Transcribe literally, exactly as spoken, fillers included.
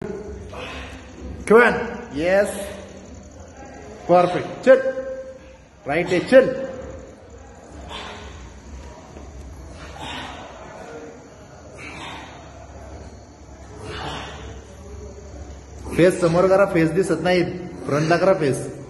Come on. Yes. Perfect. Chill. Right है chill. Face समोर करा, फेस दिसत नाही, फ्रंटला करा फेस.